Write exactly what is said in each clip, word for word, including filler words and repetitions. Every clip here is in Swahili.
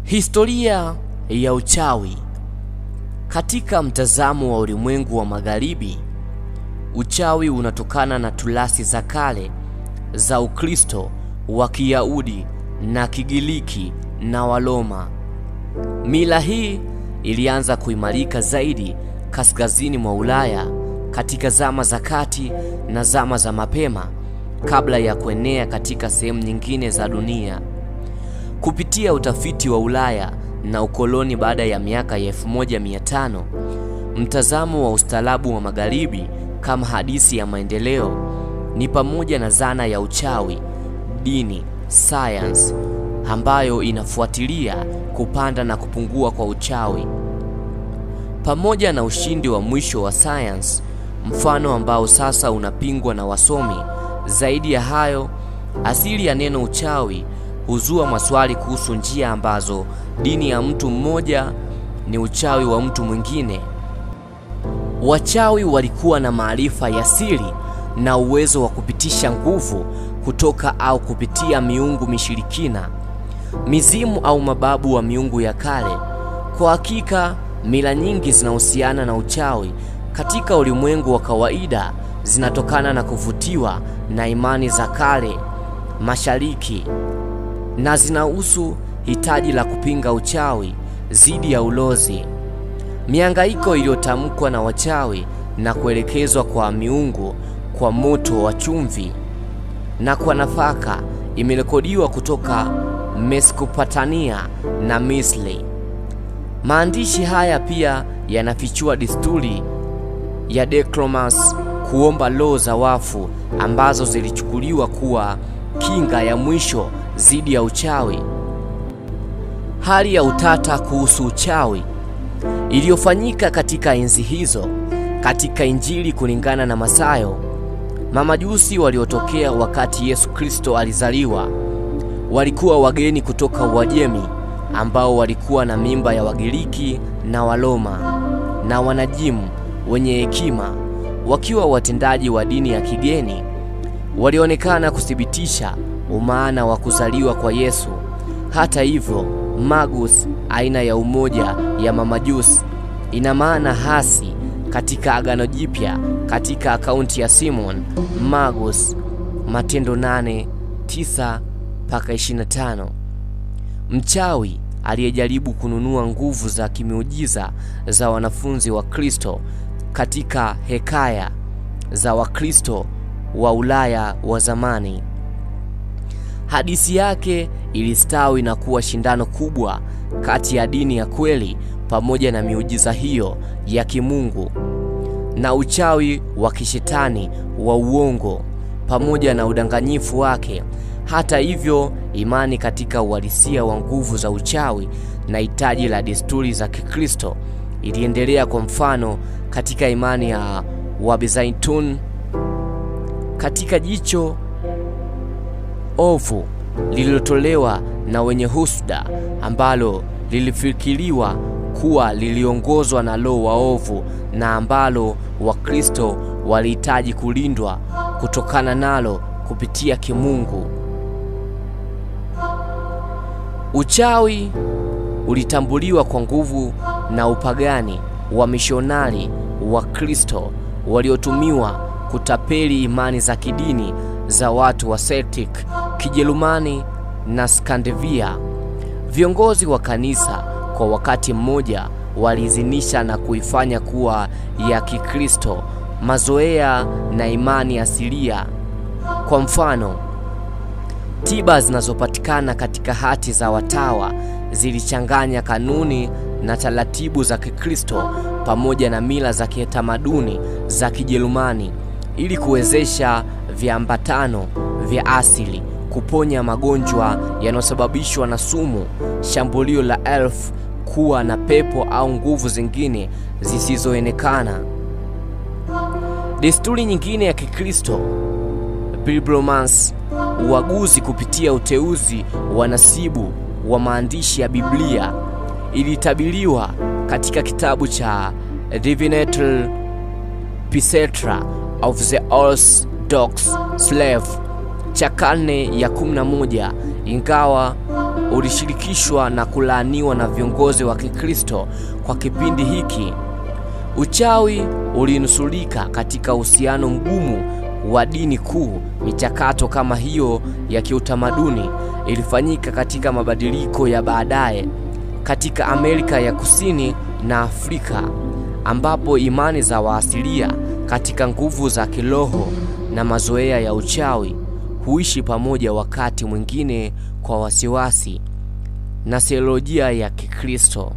Historia ya uchawi. Katika mtazamo wa ulimwengu wa magharibi, uchawi unatokana na tulasi za kale za Ukristo wa Kiyahudi na Kigiriki na Waroma. Mila hii ilianza kuimarika zaidi kaskazini mwa Ulaya katika zama za kati na zama za mapema kabla ya kuenea katika sehemu nyingine za dunia. Kupitia utafiti wa Ulaya na ukoloni baada ya miaka ya elfu moja mia tano, mtazamo wa ustaarabu wa magharibi kama hadithi ya maendeleo ni pamoja na zana ya uchawi, dini, science ambayo inafuatilia kupanda na kupungua kwa uchawi. Pamoja na ushindi wa mwisho wa science, mfano ambao sasa unapingwa na wasomi. Zaidi ya hayo, asili ya neno uchawi huzua maswali kuhusu njia ambazo dini ya mtu mmoja ni uchawi wa mtu mwingine. Wachawi walikuwa na maarifa ya siri na uwezo wa kupitisha nguvu kutoka au kupitia miungu mishirikina, mizimu au mababu wa miungu ya kale. Kwa hakika, mila nyingi zinahusiana na uchawi katika ulimwengu wa kawaida zinatokana na kuvutiwa na imani za kale mashariki, na zinahusu hitaji la kupinga uchawi dhidi ya ulozi. Mihangaiko iliyotamkwa na wachawi na kuelekezwa kwa miungu kwa moto wa chumvi na kwa nafaka imerekodiwa kutoka Mesopotamia na Misri. Maandishi haya pia yanafichua desturi ya Decromas, kuomba roho za wafu ambazo zilichukuliwa kuwa kinga ya mwisho dhidi ya uchawi. Hali ya utata kuhusu uchawi iliyofanyika katika enzi hizo. Katika Injili kulingana na Mathayo, mamajusi waliotokea wakati Yesu Kristo alizaliwa walikuwa wageni kutoka Uajemi ambao walikuwa na mimba ya Wagiriki na Waroma, na wanajimu wenye hekima wakiwa watendaji wa dini ya kigeni walionekana kuthibitisha umaana wa kuzaliwa kwa Yesu. Hata hivyo, magus, aina ya umoja ya mamajusi, ina maana hasi katika Agano Jipya katika akaunti ya Simon Magus, Matendo nane tisa mpaka ishirini na tano. Mchawi aliyejaribu kununua nguvu za kimiujiza za wanafunzi wa Kristo katika hekaya za Wakristo wa Ulaya wa zamani. Hadithi yake ilistawi na kuwa shindano kubwa kati ya dini ya kweli pamoja na miujiza hiyo ya kimungu na uchawi wa kishetani wa uongo pamoja na udanganyifu wake. Hata hivyo, imani katika uhalisia wa nguvu za uchawi na hitaji la desturi za Kikristo iliendelea. Kwa mfano, katika imani ya Wabyzantine, katika jicho ovu lililotolewa na wenye husuda ambalo lilifikiriwa kuwa liliongozwa na roho waovu na ambalo Wakristo walihitaji kulindwa kutokana nalo kupitia kimungu. Uchawi ulitambuliwa kwa nguvu na upagani wa mishonari wa Kristo waliotumiwa kutapeli imani za kidini za watu wa Celtic, Kijerumani na Skandinavia. Viongozi wa kanisa kwa wakati mmoja waliidhinisha na kuifanya kuwa ya Kikristo mazoea na imani asilia. Kwa mfano, tiba zinazopatikana katika hati za watawa zilichanganya kanuni na taratibu za Kikristo pamoja na mila za kitamaduni za Kijerumani ili kuwezesha viambatano vya asili kuponya magonjwa yanayosababishwa na sumu, shambulio la elfu, kuwa na pepo au nguvu zingine zisizoonekana. Desturi nyingine ya Kikristo, bibliomancy, uaguzi kupitia uteuzi wa nasibu wa maandishi ya Biblia, ilitabiriwa katika kitabu cha Divinatory Picetra of the Orthodox Slave cha karne ya kumi na moja. Ingawa ulishirikishwa na kulaaniwa na viongozi wa Kikristo kwa kipindi hiki. Uchawi ulinusurika katika uhusiano mgumu wa dini kuu. Michakato kama hiyo ya kiutamaduni ilifanyika katika mabadiliko ya baadaye katika Amerika ya Kusini na Afrika, ambapo imani za waasilia katika nguvu za kiroho na mazoea ya uchawi huishi pamoja, wakati mwingine kwa wasiwasi na theolojia ya Kikristo.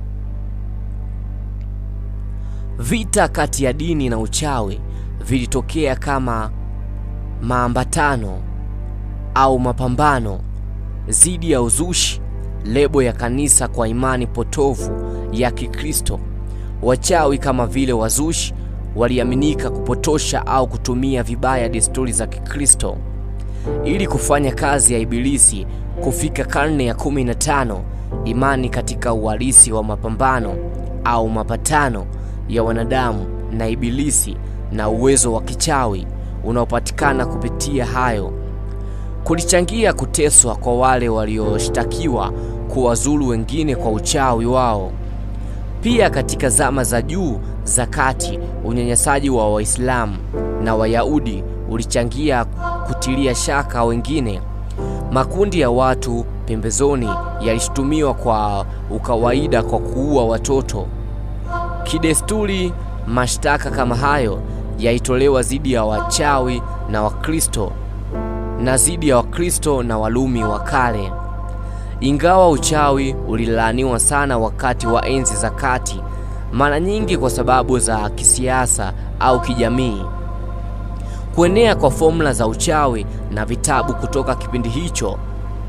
Vita kati ya dini na uchawi vilitokea kama maambatano au mapambano dhidi ya uzushi, lebo ya kanisa kwa imani potovu ya Kikristo. Wachawi kama vile wazushi waliaminika kupotosha au kutumia vibaya desturi za Kikristo ili kufanya kazi ya ibilisi. Kufika karne ya kumi na tano, imani katika uhalisi wa mapambano au mapatano ya wanadamu na ibilisi na uwezo wa kichawi unaopatikana kupitia hayo kulichangia kuteswa kwa wale walioshtakiwa kuwazuru wengine kwa uchawi wao. Pia katika zama za juu za kati, unyanyasaji wa Waislamu na Wayahudi ulichangia kutilia shaka wengine. Makundi ya watu pembezoni yalishtumiwa kwa ukawaida kwa kuua watoto. Kidesturi, mashtaka kama hayo yaitolewa dhidi ya wachawi na Wakristo na dhidi ya Wakristo na Walumi wa kale. Ingawa uchawi ulilaaniwa sana wakati wa enzi za kati, mara nyingi kwa sababu za kisiasa au kijamii. Kuenea kwa formula za uchawi na vitabu kutoka kipindi hicho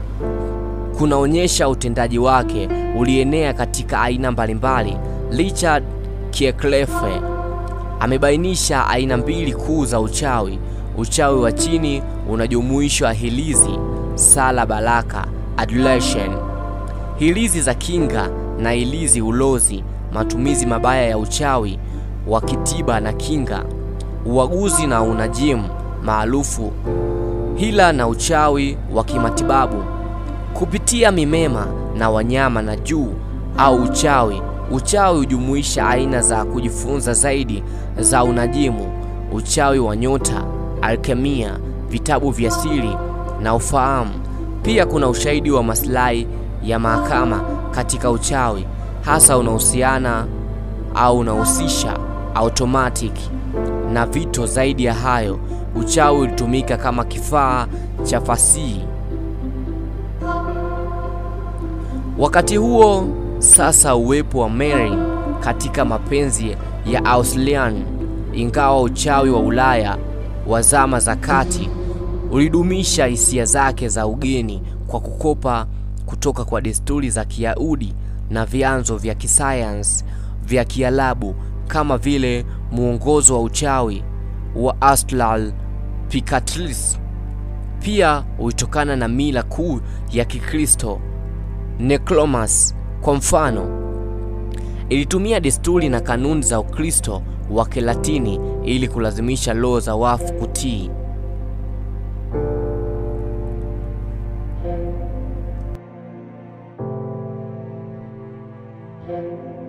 kunaonyesha utendaji wake ulienea katika aina mbalimbali. Richard Kierkegaard amebainisha aina mbili kuu za uchawi. Uchawi wa chini unajumuisha hilizi, sala, baraka, adulation, hilizi za kinga na hilizi ulozi. Matumizi mabaya ya uchawi wa kitiba na kinga, uaguzi na unajimu maarufu. Hila na uchawi wa kimatibabu kupitia mimema na wanyama na juu au uchawi. Uchawi hujumuisha aina za kujifunza zaidi za unajimu, uchawi wa nyota, alkemia, vitabu vya siri na ufahamu. Pia kuna ushahidi wa maslahi ya mahakama katika uchawi, hasa unahusiana au unahusisha automatic na vito. Zaidi ya hayo, uchawi ulitumika kama kifaa cha fasihi. Wakati huo sasa, uwepo wa Merlin katika mapenzi ya Auslian. Ingawa uchawi wa Ulaya wa zama za kati ulidumisha hisia zake za ugeni kwa kukopa kutoka kwa desturi za Kiyahudi na vyanzo vya kisayansi vya Kiarabu, kama vile muongozo wa uchawi wa Astral Picatris. Pia ulitokana na mila kuu ya Kikristo, necromancy kwa mfano, ilitumia desturi na kanuni za Ukristo wa Kilatini ili kulazimisha roho za wafu kutii. Thank you.